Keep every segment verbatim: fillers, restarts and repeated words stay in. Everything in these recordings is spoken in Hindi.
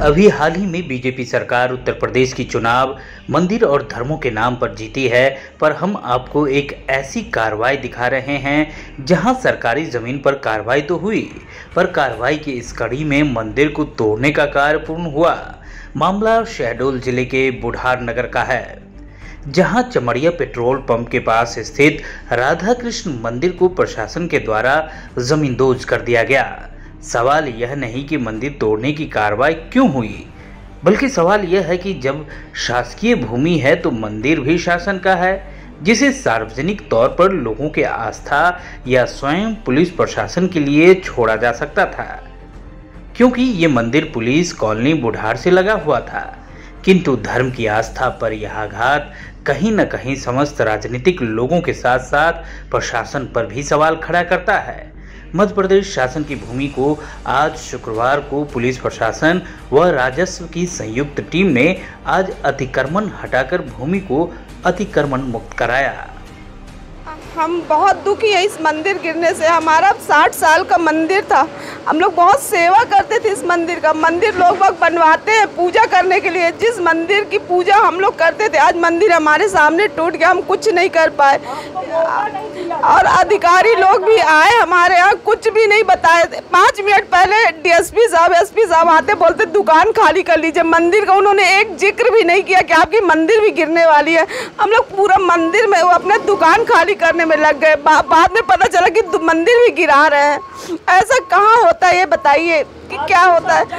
अभी हाल ही में बीजेपी सरकार उत्तर प्रदेश की चुनाव मंदिर और धर्मों के नाम पर जीती है, पर हम आपको एक ऐसी कार्रवाई दिखा रहे हैं जहां सरकारी जमीन पर कार्रवाई तो हुई, पर कार्रवाई की इस कड़ी में मंदिर को तोड़ने का कार्य पूर्ण हुआ। मामला शहडोल जिले के बुढ़ार नगर का है, जहां चमड़िया पेट्रोल पंप के पास स्थित राधा कृष्ण मंदिर को प्रशासन के द्वारा जमींदोज कर दिया गया। सवाल यह नहीं कि मंदिर तोड़ने की कार्रवाई क्यों हुई, बल्कि सवाल यह है कि जब शासकीय भूमि है तो मंदिर भी शासन का है, जिसे सार्वजनिक तौर पर लोगों के आस्था या स्वयं पुलिस प्रशासन के लिए छोड़ा जा सकता था, क्योंकि ये मंदिर पुलिस कॉलोनी बुढ़ार से लगा हुआ था। किंतु धर्म की आस्था पर यह आघात कहीं न कहीं समस्त राजनीतिक लोगों के साथ साथ प्रशासन पर भी सवाल खड़ा करता है। मध्य प्रदेश शासन की भूमि को आज शुक्रवार को पुलिस प्रशासन व राजस्व की संयुक्त टीम ने आज अतिक्रमण हटाकर भूमि को अतिक्रमण मुक्त कराया। हम बहुत दुखी हैं इस मंदिर गिरने से। हमारा साठ साल का मंदिर था, हम लोग बहुत सेवा करते थे इस मंदिर का। मंदिर लोग बाग बनवाते हैं पूजा करने के लिए, जिस मंदिर की पूजा हम लोग करते थे आज मंदिर हमारे सामने टूट गया, हम कुछ नहीं कर पाए। और अधिकारी लोग भी आए हमारे यहाँ, कुछ भी नहीं बताए। पाँच मिनट पहले डीएसपी साहब एसपी साहब आते बोलते दुकान खाली कर लीजिए, मंदिर का उन्होंने एक जिक्र भी नहीं किया कि आपकी मंदिर भी गिरने वाली है। हम लोग पूरा मंदिर में वो अपने दुकान खाली करने में लग गए। बा, बाद में पता चला कि मंदिर भी गिरा रहे हैं। ऐसा कहाँ होता है, ये बताइए कि क्या होता है।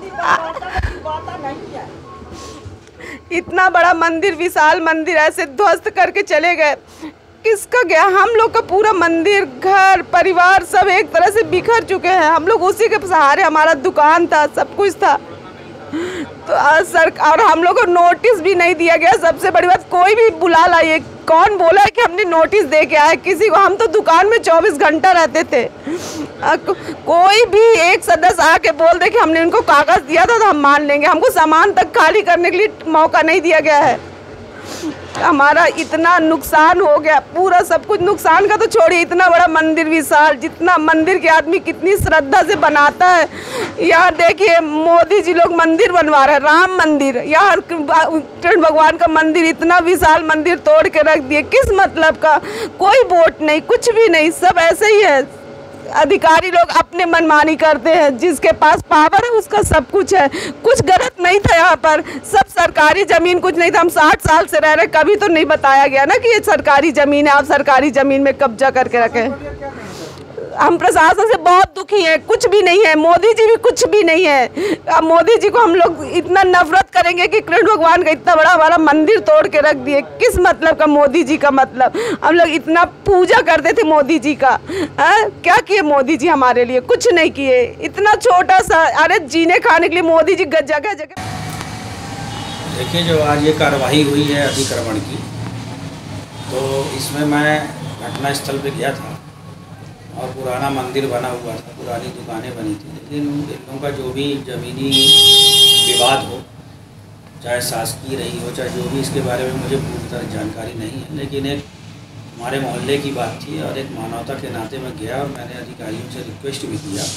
इतना बड़ा मंदिर, विशाल मंदिर ऐसे ध्वस्त करके चले गए। किसका गया? हम लोग का पूरा मंदिर, घर परिवार सब एक तरह से बिखर चुके हैं। हम लोग उसी के सहारे, हमारा दुकान था, सब कुछ था। तो सर, और हम लोग को नोटिस भी नहीं दिया गया। सबसे बड़ी बात, कोई भी बुला लाइए, कौन बोला है कि हमने नोटिस दे के आए किसी को? हम तो दुकान में चौबीस घंटा रहते थे। कोई भी एक सदस्य आके बोल दे कि हमने उनको कागज दिया था तो हम मान लेंगे। हमको सामान तक खाली करने के लिए मौका नहीं दिया गया है। हमारा इतना नुकसान हो गया, पूरा सब कुछ नुकसान का तो छोड़िए, इतना बड़ा मंदिर विशाल, जितना मंदिर के आदमी कितनी श्रद्धा से बनाता है। यहाँ देखिए मोदी जी लोग मंदिर बनवा रहे हैं, राम मंदिर, यहाँ कृष्ण भगवान का मंदिर, इतना विशाल मंदिर तोड़ के रख दिए। किस मतलब का? कोई वोट नहीं, कुछ भी नहीं, सब ऐसे ही है। अधिकारी लोग अपने मनमानी करते हैं, जिसके पास पावर है उसका सब कुछ है। कुछ गलत नहीं था यहाँ पर, सब सरकारी जमीन, कुछ नहीं था। हम साठ साल से रह रहे, कभी तो नहीं बताया गया ना कि ये सरकारी जमीन है, आप सरकारी जमीन में कब्जा करके रखें। हम प्रशासन से बहुत दुखी हैं, कुछ भी नहीं है। मोदी जी भी कुछ भी नहीं है। अब मोदी जी को हम लोग इतना नफरत करेंगे कि कृष्ण भगवान का इतना बड़ा हमारा मंदिर तोड़ के रख दिए। किस मतलब का मोदी जी का? मतलब हम लोग इतना पूजा करते थे मोदी जी का। आ? क्या किए मोदी जी हमारे लिए? कुछ नहीं किए। इतना छोटा सा, अरे जीने खाने के लिए मोदी जी जगह जगह। देखिए, जो आज ये कार्रवाई हुई है अतिक्रमण की, तो इसमें मैं घटना स्थल पर गया था और पुराना मंदिर बना हुआ था, पुरानी दुकानें बनी थी, लेकिन इन लोगों का जो भी ज़मीनी विवाद हो, चाहे शासकीय रही हो, चाहे जो भी, इसके बारे में मुझे पूरी तरह जानकारी नहीं है। लेकिन एक हमारे मोहल्ले की बात थी और एक मानवता के नाते में गया और मैंने अधिकारियों से रिक्वेस्ट भी किया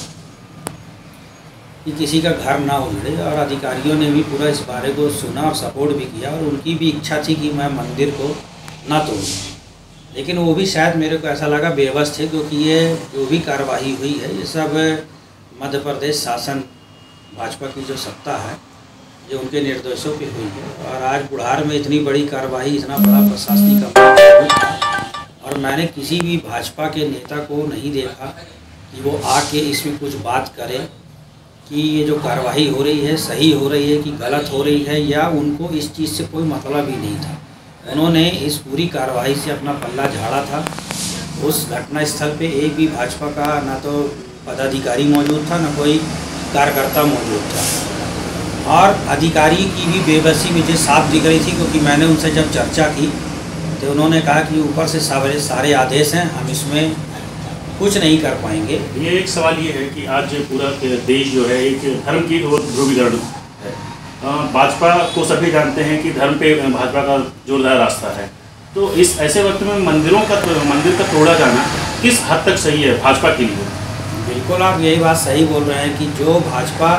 कि किसी का घर ना उजड़े, और अधिकारियों ने भी पूरा इस बारे को सुना और सपोर्ट भी किया, और उनकी भी इच्छा थी कि मैं मंदिर को ना तोड़ूँ। लेकिन वो भी शायद मेरे को ऐसा लगा बेबस थे, क्योंकि ये जो भी कार्रवाई हुई है ये सब मध्य प्रदेश शासन भाजपा की जो सत्ता है, ये उनके निर्देशों पे हुई है। और आज बुढ़ार में इतनी बड़ी कार्रवाई, इतना बड़ा प्रशासनिक अभियान था, और मैंने किसी भी भाजपा के नेता को नहीं देखा कि वो आके इसमें कुछ बात करे कि ये जो कार्रवाई हो रही है सही हो रही है कि गलत हो रही है, या उनको इस चीज़ से कोई मतलब ही नहीं था। उन्होंने इस पूरी कार्रवाई से अपना पल्ला झाड़ा था। उस घटना स्थल पे एक भी भाजपा का ना तो पदाधिकारी मौजूद था, ना कोई कार्यकर्ता मौजूद था, और अधिकारी की भी बेबसी मुझे साफ दिख रही थी, क्योंकि मैंने उनसे जब चर्चा की तो उन्होंने कहा कि ऊपर से सारे सारे आदेश हैं, हम इसमें कुछ नहीं कर पाएंगे। ये एक सवाल ये है कि आज पूरा देश जो है एक धर्म की ओर ध्रुवीकरण है। भाजपा को सभी जानते हैं कि धर्म पे भाजपा का जोरदार रास्ता है, तो इस ऐसे वक्त में मंदिरों का मंदिर का तोड़ा जाना किस हद तक सही है भाजपा के लिए? बिल्कुल, आप यही बात सही बोल रहे हैं कि जो भाजपा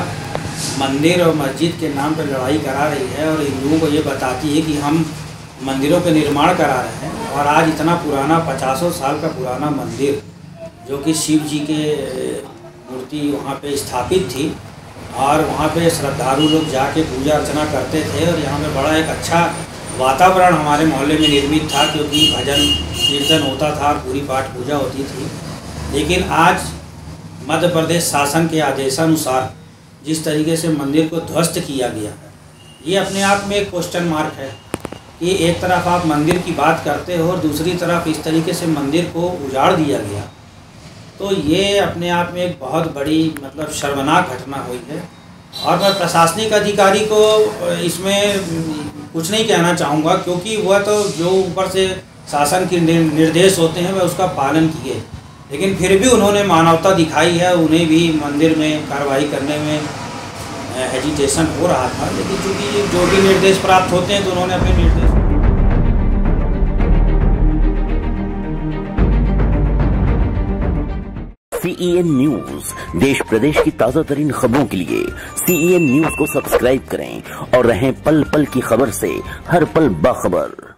मंदिर और मस्जिद के नाम पर लड़ाई करा रही है और हिंदुओं को ये बताती है कि हम मंदिरों के निर्माण करा रहे हैं। और आज इतना पुराना पचासों साल का पुराना मंदिर जो कि शिव जी के मूर्ति वहाँ पे स्थापित थी और वहाँ पे श्रद्धालु लोग जाके पूजा अर्चना करते थे और यहाँ पे बड़ा एक अच्छा वातावरण हमारे मोहल्ले में निर्मित था, क्योंकि भजन कीर्तन होता था और पूरी पाठ पूजा होती थी। लेकिन आज मध्य प्रदेश शासन के आदेशानुसार जिस तरीके से मंदिर को ध्वस्त किया गया, ये अपने आप में एक क्वेश्चन मार्क है कि एक तरफ आप मंदिर की बात करते हो और दूसरी तरफ इस तरीके से मंदिर को उजाड़ दिया गया। तो ये अपने आप में एक बहुत बड़ी मतलब शर्मनाक घटना हुई है। और मैं प्रशासनिक अधिकारी को इसमें कुछ नहीं कहना चाहूँगा, क्योंकि वह तो जो ऊपर से शासन के निर्देश होते हैं वह उसका पालन किए, लेकिन फिर भी उन्होंने मानवता दिखाई है। उन्हें भी मंदिर में कार्रवाई करने में हेजिटेशन हो रहा था, लेकिन चूँकि जो भी निर्देश प्राप्त होते हैं तो उन्होंने अपने निर्देश सीईएन न्यूज देश प्रदेश की ताजा तरीन खबरों के लिए सीईएन न्यूज को सब्सक्राइब करें और रहें पल पल की खबर से हर पल बाखबर।